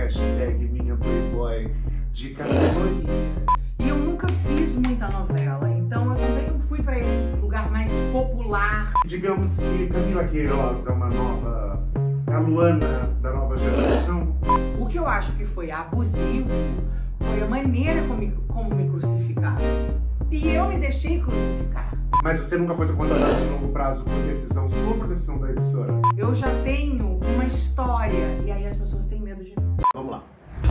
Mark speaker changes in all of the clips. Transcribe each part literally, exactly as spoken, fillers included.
Speaker 1: hashtag minha Playboy de categoria.
Speaker 2: E eu nunca fiz muita novela, então eu também não fui pra esse lugar mais popular.
Speaker 1: Digamos que Camila Queiroz é uma nova, é a Luana da nova geração.
Speaker 2: O que eu acho que foi abusivo foi a maneira como me, como me crucificaram. E eu me deixei crucificar.
Speaker 1: Mas você nunca foi contratada de longo prazo por decisão sua ou por decisão da emissora?
Speaker 2: Eu já tenho uma história e aí as pessoas têm medo de mim.
Speaker 1: Vamos lá.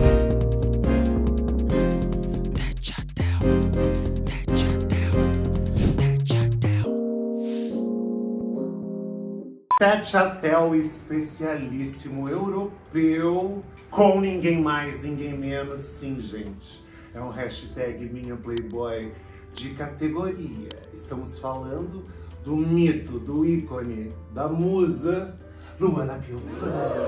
Speaker 1: Tete Chatel, especialíssimo europeu, com ninguém mais, ninguém menos, sim, gente. É um hashtag minha Playboy de categoria. Estamos falando do mito, do ícone, da musa, Luana Piovani.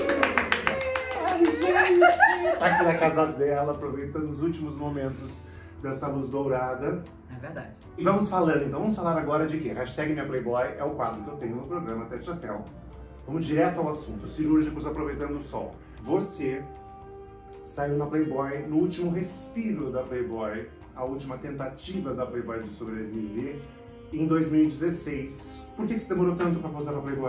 Speaker 1: Ai, gente! Tá aqui na casa dela, aproveitando os últimos momentos dessa luz dourada.
Speaker 2: É verdade.
Speaker 1: E vamos falando, então, vamos falar agora de quê? Hashtag minha Playboy é o quadro que eu tenho no programa Tete Chatel. Vamos direto ao assunto, cirúrgicos aproveitando o sol. Você saiu na Playboy no último respiro da Playboy, a última tentativa da Playboy de sobreviver, em dois mil e dezesseis. Por que você demorou tanto para posar na Playboy?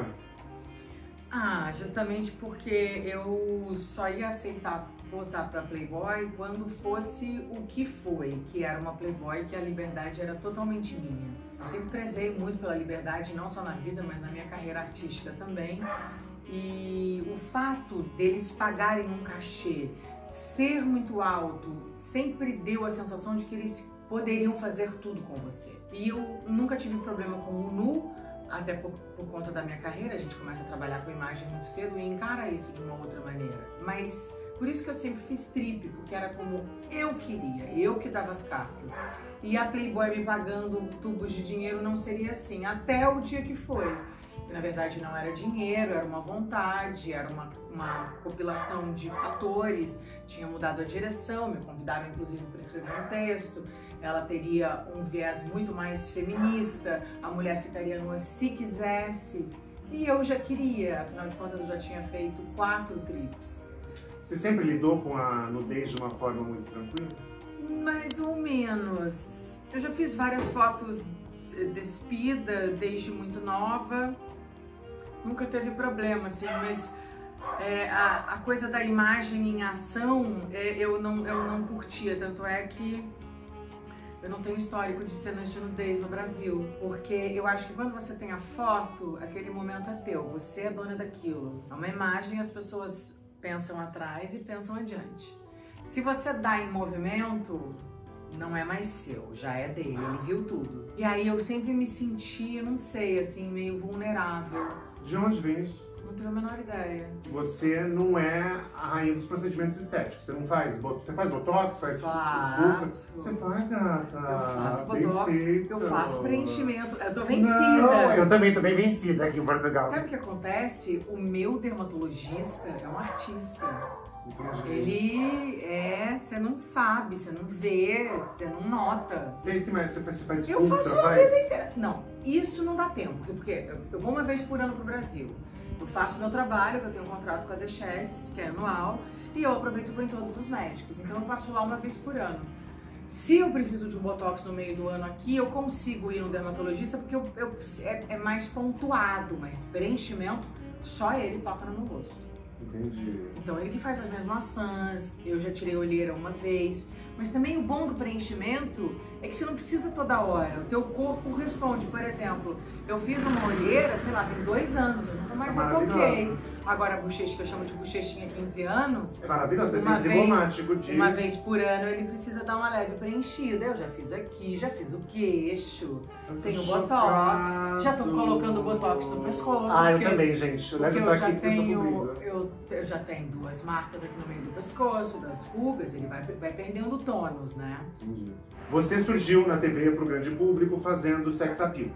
Speaker 2: Ah, justamente porque eu só ia aceitar posar para Playboy quando fosse o que foi, que era uma Playboy que a liberdade era totalmente minha. Eu sempre prezei muito pela liberdade, não só na vida, mas na minha carreira artística também. E o fato deles pagarem um cachê, ser muito alto, sempre deu a sensação de que eles poderiam fazer tudo com você. E eu nunca tive problema com o nu, até por, por conta da minha carreira, a gente começa a trabalhar com imagem muito cedo e encara isso de uma outra maneira. Mas por isso que eu sempre fiz strip, porque era como eu queria, eu que dava as cartas. E a Playboy me pagando tubos de dinheiro não seria assim, até o dia que foi. Que na verdade não era dinheiro, era uma vontade, era uma, uma compilação de fatores. Tinha mudado a direção, me convidaram inclusive para escrever um texto. Ela teria um viés muito mais feminista, a mulher ficaria nua se quisesse. E eu já queria, afinal de contas eu já tinha feito quatro trips.
Speaker 1: Você sempre lidou com a nudez de uma forma muito tranquila?
Speaker 2: Mais ou menos. Eu já fiz várias fotos despida desde muito nova. Nunca teve problema, assim, mas é, a, a coisa da imagem em ação é, eu, não, eu não curtia, tanto é que eu não tenho histórico de cenas de nudez no Brasil, porque eu acho que quando você tem a foto, aquele momento é teu, você é dona daquilo. É uma imagem, as pessoas pensam atrás e pensam adiante. Se você dá em movimento, não é mais seu, já é dele, ele viu tudo. E aí eu sempre me senti, não sei, assim, meio vulnerável.
Speaker 1: De onde vem isso?
Speaker 2: Não tenho a menor ideia.
Speaker 1: Você não é a rainha dos procedimentos estéticos. Você não faz, você faz botox, faz
Speaker 2: Faço.
Speaker 1: Você faz, gata.
Speaker 2: Eu faço
Speaker 1: Bem
Speaker 2: botox,
Speaker 1: feito.
Speaker 2: eu faço preenchimento. Eu tô vencida.
Speaker 1: Não, eu também tô bem vencida aqui em Portugal.
Speaker 2: Sabe o que acontece? O meu dermatologista é um artista.
Speaker 1: Entendi.
Speaker 2: Ele é, você não sabe, você não vê, você não nota.
Speaker 1: E é isso que mais? Você faz, você faz
Speaker 2: Eu
Speaker 1: ultra,
Speaker 2: faço uma
Speaker 1: faz?
Speaker 2: vida inteira. Não, isso não dá tempo, porque eu vou uma vez por ano pro Brasil. Eu faço meu trabalho, que eu tenho um contrato com a The Chefs, que é anual, e eu aproveito e vou em todos os médicos. Então eu passo lá uma vez por ano. Se eu preciso de um botox no meio do ano aqui, eu consigo ir no dermatologista, porque eu, eu, é, é mais pontuado, mas preenchimento, só ele toca no meu rosto.
Speaker 1: Entendi.
Speaker 2: Então ele que faz as minhas maçãs, eu já tirei olheira uma vez, mas também o bom do preenchimento é que você não precisa toda hora, o teu corpo responde. Por exemplo, eu fiz uma olheira, sei lá, tem dois anos, eu nunca mais
Speaker 1: É
Speaker 2: retoquei. Agora a bochecha, que eu chamo de bochechinha quinze anos,
Speaker 1: É maravilhoso, você
Speaker 2: uma
Speaker 1: tem
Speaker 2: vez,
Speaker 1: zigomático de...
Speaker 2: uma vez por ano ele precisa dar uma leve preenchida. Eu já fiz aqui, já fiz o queixo, tenho botox, já tô colocando botox no pescoço.
Speaker 1: Ah, eu
Speaker 2: porque-
Speaker 1: também, gente. Eu,
Speaker 2: Porque
Speaker 1: tô
Speaker 2: eu
Speaker 1: aqui
Speaker 2: já,
Speaker 1: porque eu tô
Speaker 2: tenho,
Speaker 1: cobrindo.
Speaker 2: eu, eu já tenho duas marcas aqui no meio do pescoço, das rugas, ele vai, vai perdendo tônus, né?
Speaker 1: Entendi. Você surgiu na T V pro grande público fazendo sex appeal.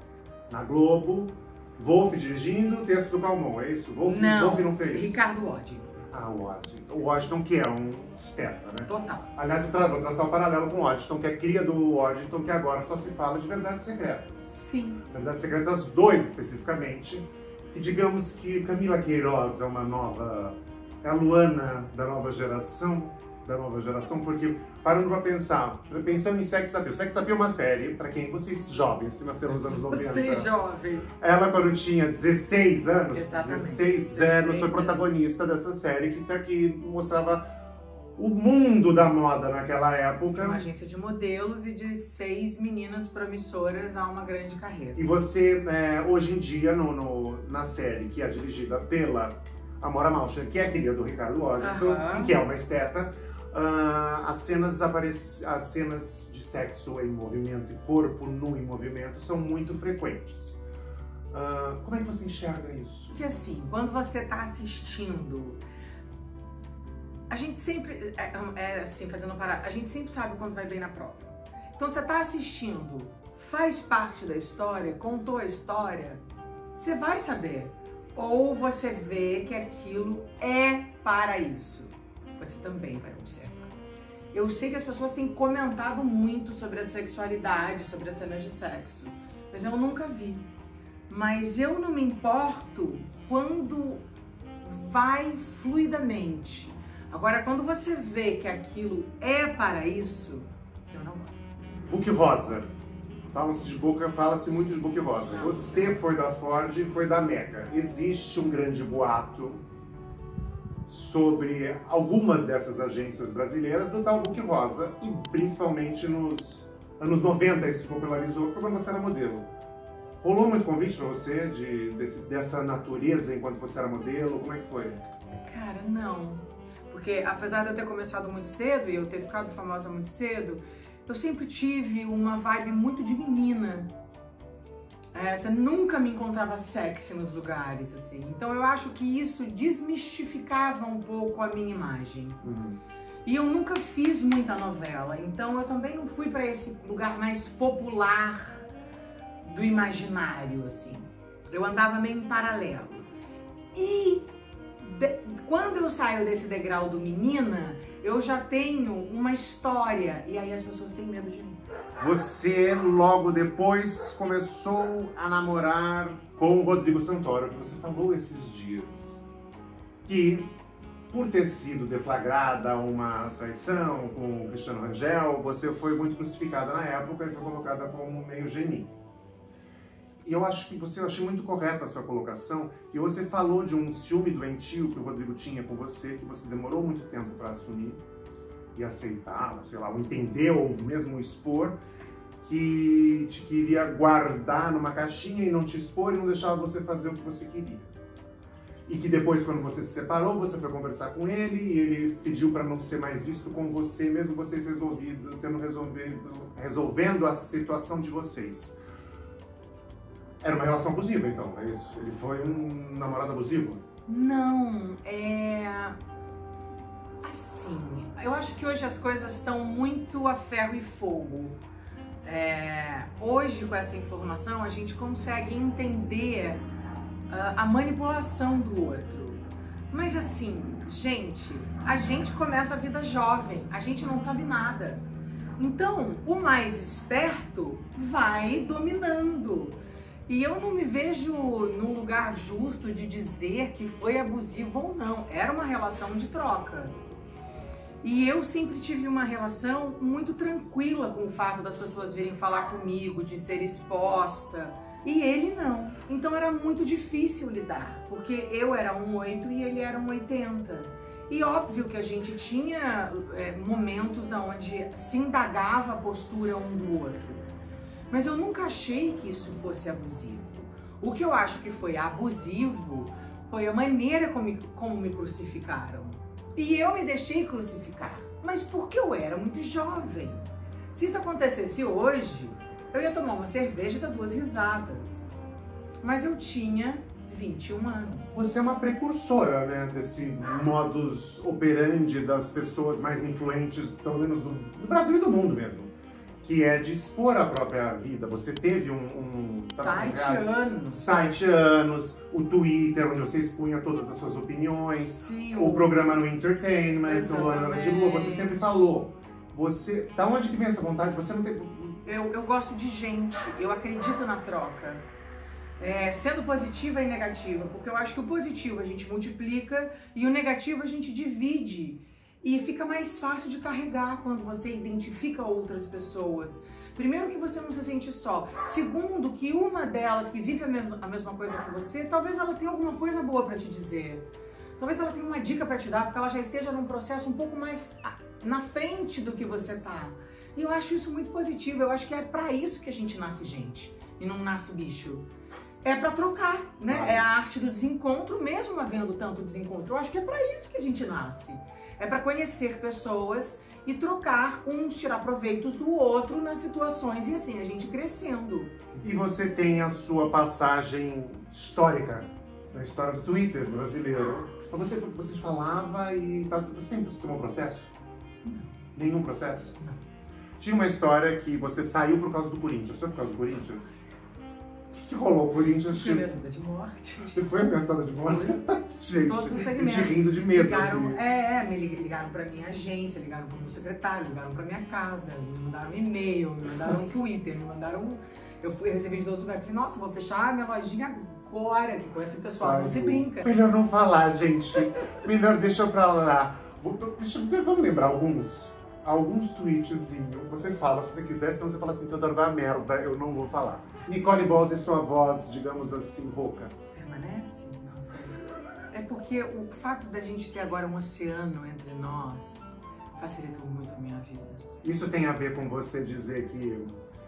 Speaker 1: Na Globo, Wolf dirigindo, texto do Calmon, é isso? Wolf
Speaker 2: não,
Speaker 1: Wolf não fez?
Speaker 2: Ricardo Wadi.
Speaker 1: Ah, o Waddington. O Waddington que é um esteta, né?
Speaker 2: Total.
Speaker 1: Aliás, eu tra vou traçar um paralelo com o Waddington, que é cria do Waddington, que agora só se fala de Verdades Secretas.
Speaker 2: Sim.
Speaker 1: Verdades Secretas dois, especificamente. E digamos que Camila Queiroz é uma nova é a Luana da nova geração, da nova geração, porque parando pra pensar, pensando em Sex Appeal. Sex Appeal é uma série, pra quem, vocês jovens que nasceram nos anos noventa.
Speaker 2: Vocês jovens.
Speaker 1: Ela, quando tinha dezesseis anos,
Speaker 2: Exatamente.
Speaker 1: dezesseis anos, foi protagonista dessa série que, tá, que mostrava o mundo da moda naquela época.
Speaker 2: Uma agência de modelos e de seis meninas promissoras a uma grande carreira.
Speaker 1: E você, é, hoje em dia, no, no, na série, que é dirigida pela Amora Malcher, que é a filha do Ricardo Washington,
Speaker 2: Uh-huh.
Speaker 1: e que é uma esteta, uh, as, cenas aparec... as cenas de sexo em movimento e corpo nu em movimento são muito frequentes. Uh, como é que você enxerga isso?
Speaker 2: Que assim, quando você tá assistindo, a gente sempre, é, é assim, fazendo parar, a gente sempre sabe quando vai bem na prova. Então você tá assistindo, faz parte da história, contou a história, você vai saber. Ou você vê que aquilo é para isso, você também vai observar. Eu sei que as pessoas têm comentado muito sobre a sexualidade, sobre as cenas de sexo, mas eu nunca vi. Mas eu não me importo quando vai fluidamente. Agora, quando você vê que aquilo é para isso, eu não gosto.
Speaker 1: Book Rosa. Fala-se de boca, fala-se muito de Book Rosa. Você foi da Ford e foi da Mega. Existe um grande boato sobre algumas dessas agências brasileiras do tal Book Rosa, e principalmente nos anos noventa isso se popularizou, foi quando você era modelo. Rolou muito convite pra você de, desse, dessa natureza enquanto você era modelo? Como é que foi?
Speaker 2: Cara, não. Porque apesar de eu ter começado muito cedo e eu ter ficado famosa muito cedo, eu sempre tive uma vibe muito de menina. É, você nunca me encontrava sexy nos lugares, assim. Então eu acho que isso desmistificava um pouco a minha imagem.
Speaker 1: Uhum.
Speaker 2: E eu nunca fiz muita novela, então eu também não fui para esse lugar mais popular do imaginário, assim. Eu andava meio em paralelo. E de, quando eu saio desse degrau do menina, eu já tenho uma história, e aí as pessoas têm medo de mim.
Speaker 1: Você, logo depois, começou a namorar com o Rodrigo Santoro, que você falou esses dias. Que, por ter sido deflagrada uma traição com o Cristiano Rangel, você foi muito crucificada na época e foi colocada como meio geninho. E eu acho que você, eu achei muito correta a sua colocação, e você falou de um ciúme doentio que o Rodrigo tinha com você, que você demorou muito tempo para assumir e aceitar, sei lá, ou entender, ou mesmo expor, que te queria guardar numa caixinha e não te expor e não deixava você fazer o que você queria. E que depois, quando você se separou, você foi conversar com ele e ele pediu para não ser mais visto com você, mesmo vocês resolvido, tendo resolvido, resolvendo a situação de vocês. Era uma relação abusiva, então, é isso? Ele foi um namorado abusivo?
Speaker 2: Não, é... assim, eu acho que hoje as coisas estão muito a ferro e fogo. É... Hoje, com essa informação, a gente consegue entender uh, a manipulação do outro. Mas assim, gente, a gente começa a vida jovem, a gente não sabe nada. Então, o mais esperto vai dominando. E eu não me vejo num lugar justo de dizer que foi abusivo ou não. Era uma relação de troca. E eu sempre tive uma relação muito tranquila com o fato das pessoas virem falar comigo, de ser exposta. E ele não. Então era muito difícil lidar, porque eu era um oito e ele era um oitenta. E óbvio que a gente tinha é, momentos onde se indagava a postura um do outro. Mas eu nunca achei que isso fosse abusivo. O que eu acho que foi abusivo foi a maneira como me, como me crucificaram. E eu me deixei crucificar, mas porque eu era muito jovem. Se isso acontecesse hoje, eu ia tomar uma cerveja e dar duas risadas. Mas eu tinha vinte e um anos.
Speaker 1: Você é uma precursora, né, desse modus operandi das pessoas mais influentes, pelo menos do, do Brasil e do mundo mesmo. Que é de expor a própria vida. Você teve um... um
Speaker 2: site anos.
Speaker 1: Site anos, o Twitter, onde você expunha todas as suas opiniões.
Speaker 2: Sim,
Speaker 1: o, o programa no Entertainment, o Ana de Lua, você sempre falou. Você, da onde que vem essa vontade? Você não tem...
Speaker 2: Eu, eu gosto de gente, eu acredito na troca. É, sendo positiva e negativa, porque eu acho que o positivo a gente multiplica e o negativo a gente divide e fica mais fácil de carregar quando você identifica outras pessoas. Primeiro, que você não se sente só. Segundo, que uma delas que vive a mesma, a mesma coisa que você, talvez ela tenha alguma coisa boa para te dizer. Talvez ela tenha uma dica para te dar, porque ela já esteja num processo um pouco mais na frente do que você tá. E eu acho isso muito positivo. Eu acho que é para isso que a gente nasce gente e não nasce bicho. É pra trocar, né? Ah. É a arte do desencontro, mesmo havendo tanto desencontro. Eu acho que é pra isso que a gente nasce. É pra conhecer pessoas e trocar, uns tirar proveitos do outro nas situações e assim, a gente crescendo.
Speaker 1: E você tem a sua passagem histórica, na história do Twitter brasileiro. Você, você falava e... Você sempre tomou processo?
Speaker 2: Não.
Speaker 1: Nenhum processo?
Speaker 2: Não.
Speaker 1: Tinha uma história que você saiu por causa do Corinthians. Foi por causa do Corinthians? O que rolou? O Corinthians...
Speaker 2: Fui ameaçada de morte.
Speaker 1: Você foi ameaçada de morte? Gente,
Speaker 2: todos os segmentos.
Speaker 1: Te rindo de medo.
Speaker 2: Ligaram, é, é, me ligaram pra minha agência, ligaram pro meu secretário, ligaram pra minha casa, me mandaram um e-mail, me mandaram um Twitter, me mandaram... Eu, fui, eu recebi de todos os lugares. Falei, nossa, vou fechar a minha lojinha agora, que com esse pessoal
Speaker 1: Ai,
Speaker 2: não se brinca.
Speaker 1: Melhor não falar, gente. Melhor deixa pra lá. Vou, deixa eu tentar me lembrar alguns. Alguns tweetzinhos. Você fala se você quiser, senão você fala assim, Teodoro, vai a merda, eu não vou falar. Nicole Bols e sua voz, digamos assim, rouca.
Speaker 2: Permanece? Nossa. É porque o fato da gente ter agora um oceano entre nós facilitou muito a minha vida.
Speaker 1: Isso tem a ver com você dizer que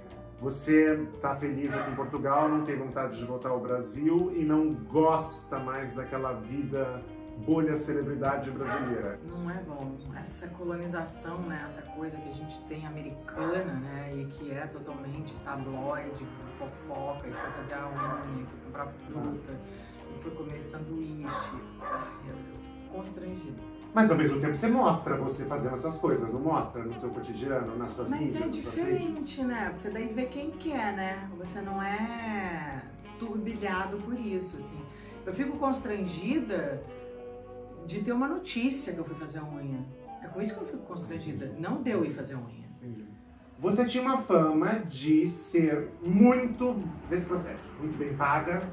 Speaker 1: você tá feliz aqui em Portugal, não tem vontade de voltar ao Brasil e não gosta mais daquela vida bolha celebridade brasileira.
Speaker 2: Não é bom. Essa colonização, né, essa coisa que a gente tem americana, né, e que é totalmente tabloide, fofoca, e foi fazer a unha, e foi comprar fruta, e foi comer sanduíche. Eu, eu fico constrangida.
Speaker 1: Mas ao mesmo tempo você mostra você fazendo essas coisas, não mostra no teu cotidiano, nas suas
Speaker 2: Mas
Speaker 1: mídias,
Speaker 2: é
Speaker 1: nas suas
Speaker 2: diferente,
Speaker 1: redes?
Speaker 2: né? Porque daí vê quem quer, né? Você não é turbilhado por isso, assim. Eu fico constrangida de ter uma notícia que eu fui fazer a unha. É com isso que eu fico constrangida. Não deu ir fazer a unha.
Speaker 1: Entendi. Você tinha uma fama de ser muito, vê se procede, muito bem paga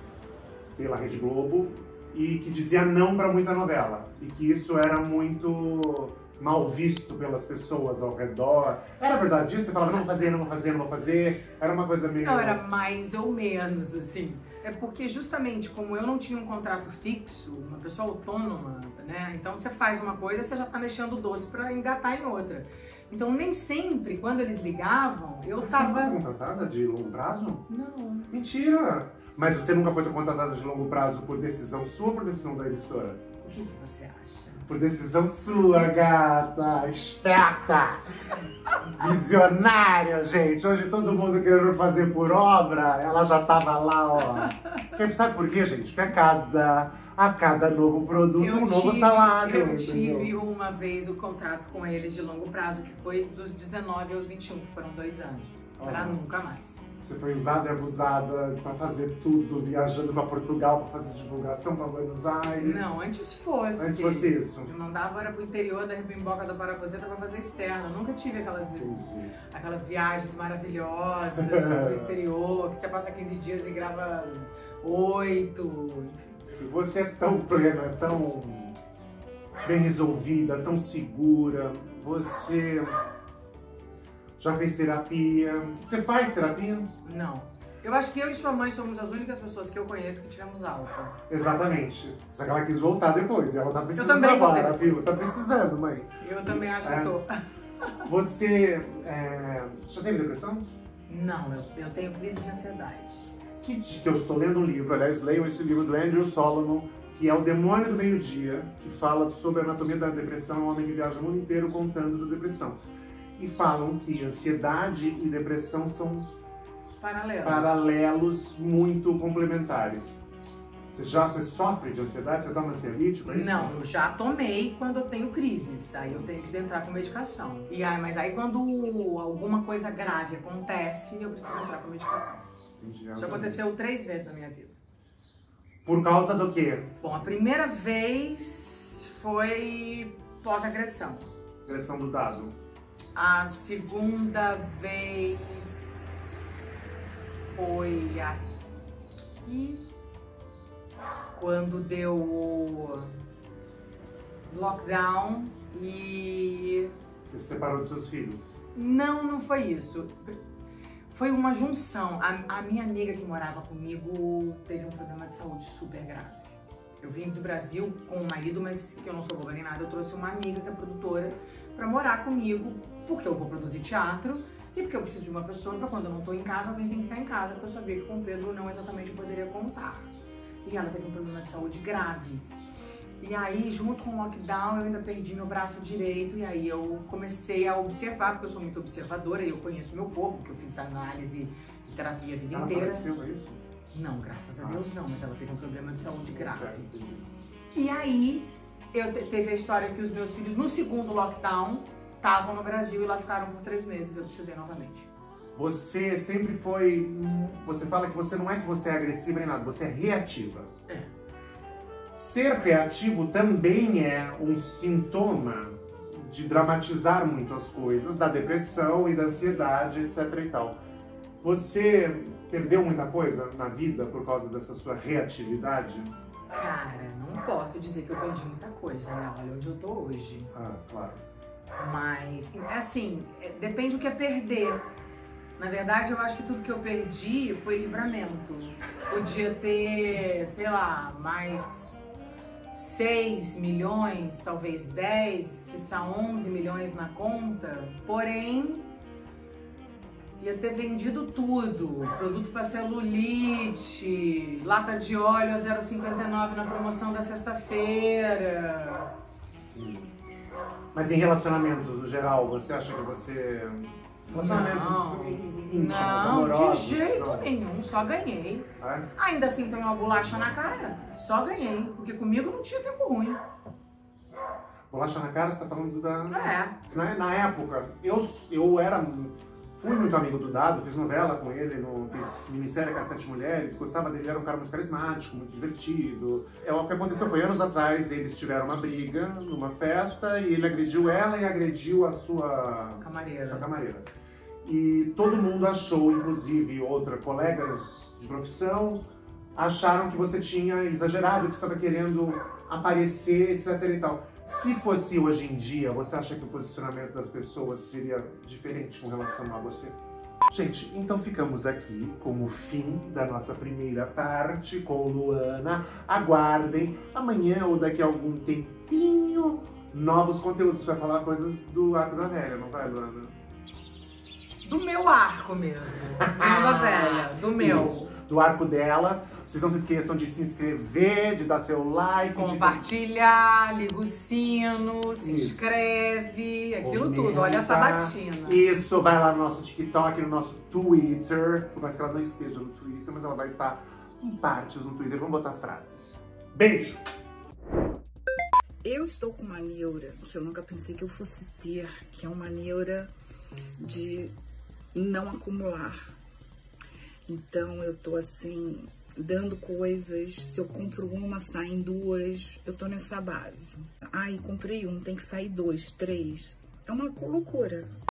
Speaker 1: pela Rede Globo e que dizia não para muita novela. E que isso era muito mal visto pelas pessoas ao redor. Era verdade isso? Você falava, não vou fazer, não vou fazer, não vou fazer. Era uma coisa meio...
Speaker 2: Não, era mais ou menos, assim. É porque justamente como eu não tinha um contrato fixo, uma pessoa autônoma, né? Então você faz uma coisa, você já tá mexendo o doce pra engatar em outra. Então nem sempre, quando eles ligavam, eu
Speaker 1: Mas
Speaker 2: tava...
Speaker 1: Você não foi contratada de longo prazo?
Speaker 2: Não.
Speaker 1: Mentira! Mas você nunca foi contratada de longo prazo por decisão sua ou por decisão da emissora?
Speaker 2: O que, que você acha?
Speaker 1: Por decisão sua, gata! Esperta! Visionária, gente! Hoje todo mundo querendo fazer por obra, ela já tava lá, ó. Porque, sabe por quê, gente? Porque a cada, a cada novo produto,
Speaker 2: eu
Speaker 1: um
Speaker 2: tive,
Speaker 1: novo salário.
Speaker 2: Eu
Speaker 1: entendeu?
Speaker 2: tive uma vez o contrato com eles de longo prazo, que foi dos dezenove aos vinte e um, que foram dois anos. Pra
Speaker 1: Uhum.
Speaker 2: nunca mais.
Speaker 1: Você foi usada e abusada pra fazer tudo, viajando pra Portugal pra fazer divulgação pra Buenos Aires.
Speaker 2: Não, antes fosse.
Speaker 1: Antes fosse isso.
Speaker 2: Eu mandava era pro interior da Rebimboca da Parafuseta pra fazer externa. Eu nunca tive aquelas,
Speaker 1: Entendi.
Speaker 2: aquelas viagens maravilhosas pro exterior, que você passa quinze dias e grava oito.
Speaker 1: Você é tão plena, é tão bem resolvida, tão segura. Você já fez terapia? Você faz terapia?
Speaker 2: Não. Eu acho que eu e sua mãe somos as únicas pessoas que eu conheço que tivemos alta.
Speaker 1: Exatamente. Só que ela quis voltar depois. E ela tá precisando
Speaker 2: também voltei
Speaker 1: agora,
Speaker 2: depois.
Speaker 1: viu? Tá precisando, mãe.
Speaker 2: Eu também acho
Speaker 1: É.
Speaker 2: que eu tô.
Speaker 1: Você é, já teve depressão?
Speaker 2: Não, eu, eu tenho crise de ansiedade.
Speaker 1: Que, que eu estou lendo um livro, aliás, leiam esse livro do Andrew Solomon, que é O Demônio do Meio-Dia, que fala sobre a anatomia da depressão, um homem que viaja o mundo inteiro contando da depressão. E falam que ansiedade e depressão são
Speaker 2: Paralelo.
Speaker 1: paralelos muito complementares. Você já você sofre de ansiedade? Você toma ansiolítico? É isso?
Speaker 2: Não, eu já tomei quando eu tenho crises, aí eu tenho que entrar com medicação. E aí, mas aí quando alguma coisa grave acontece, eu preciso entrar com medicação.
Speaker 1: Entendi.
Speaker 2: Já aconteceu três vezes na minha vida.
Speaker 1: Por causa do quê?
Speaker 2: Bom, a primeira vez foi pós-agressão.
Speaker 1: Agressão do dado.
Speaker 2: A segunda vez foi aqui. Quando deu o lockdown e...
Speaker 1: Você se separou dos seus filhos?
Speaker 2: Não, não foi isso. Foi uma junção. A, a minha amiga que morava comigo teve um problema de saúde super grave. Eu vim do Brasil com o marido, mas que eu não sou boba nem nada, eu trouxe uma amiga que é produtora pra morar comigo, porque eu vou produzir teatro e porque eu preciso de uma pessoa pra quando eu não tô em casa, alguém tem que estar em casa, porque eu sabia que com o Pedro não exatamente eu poderia contar. E ela teve um problema de saúde grave. E aí, junto com o lockdown, eu ainda perdi meu braço direito e aí eu comecei a observar, porque eu sou muito observadora e eu conheço meu corpo, porque eu fiz análise e terapia a vida
Speaker 1: ela
Speaker 2: inteira.
Speaker 1: Faleceu, é isso?
Speaker 2: Não, graças a Deus não, mas ela teve um problema de saúde grave.
Speaker 1: Certo.
Speaker 2: E aí, eu te, teve a história que os meus filhos, no segundo lockdown, estavam no Brasil e lá ficaram por três meses, eu precisei novamente.
Speaker 1: Você sempre foi... Você fala que você não é que você é agressiva nem nada, você é reativa.
Speaker 2: É.
Speaker 1: Ser reativo também é um sintoma de dramatizar muito as coisas, da depressão e da ansiedade, etc e tal. Você perdeu muita coisa na vida por causa dessa sua reatividade?
Speaker 2: Cara, não posso dizer que eu perdi muita coisa, né? Olha onde eu tô hoje.
Speaker 1: Ah, claro.
Speaker 2: Mas, assim, depende do que é perder. Na verdade, eu acho que tudo que eu perdi foi livramento. Podia ter, sei lá, mais seis milhões, talvez dez, que são onze milhões na conta. Porém, ia ter vendido tudo. Produto para celulite, lata de óleo a zero vírgula cinquenta e nove na promoção da sexta-feira.
Speaker 1: Mas em relacionamentos, no geral, você acha que você... Relacionamentos
Speaker 2: não,
Speaker 1: íntimos,
Speaker 2: não,
Speaker 1: amorosos?
Speaker 2: de jeito
Speaker 1: não.
Speaker 2: nenhum, só ganhei.
Speaker 1: É?
Speaker 2: Ainda assim tem uma bolacha na cara, só ganhei, porque comigo não tinha tempo ruim.
Speaker 1: Bolacha na cara, você tá falando da...
Speaker 2: É.
Speaker 1: Na, na época, eu, eu era... Fui muito amigo do Dado, fiz novela com ele, no, fiz minissérie com as Sete Mulheres, gostava dele, era um cara muito carismático, muito divertido. É, o que aconteceu foi, anos atrás, eles tiveram uma briga numa festa e ele agrediu ela e agrediu a sua
Speaker 2: Camareira.
Speaker 1: Sua camareira. E todo mundo achou, inclusive outra colegas de profissão, acharam que você tinha exagerado, que você estava querendo aparecer, etc e tal. Se fosse hoje em dia, você acha que o posicionamento das pessoas seria diferente com relação a você? Gente, então ficamos aqui com o fim da nossa primeira parte com Luana. Aguardem amanhã ou daqui a algum tempinho novos conteúdos. Você vai falar coisas do Arco da Velha, não vai, Luana?
Speaker 2: Do meu arco mesmo, não da velha, do meu.
Speaker 1: Isso, do arco dela. Vocês não se esqueçam de se inscrever, de dar seu like,
Speaker 2: compartilhar, de... liga o sino, se Isso. inscreve, aquilo Comenta. tudo. Olha essa batina.
Speaker 1: Isso, vai lá no nosso TikTok, no nosso Twitter. Por mais que ela não esteja no Twitter, mas ela vai estar em partes no Twitter. Vamos botar frases. Beijo!
Speaker 3: Eu estou com uma neura que eu nunca pensei que eu fosse ter, que é uma neura de não acumular. Então eu tô assim... dando coisas, se eu compro uma, saem duas, eu tô nessa base. Ai, comprei um, tem que sair dois, três. É uma loucura.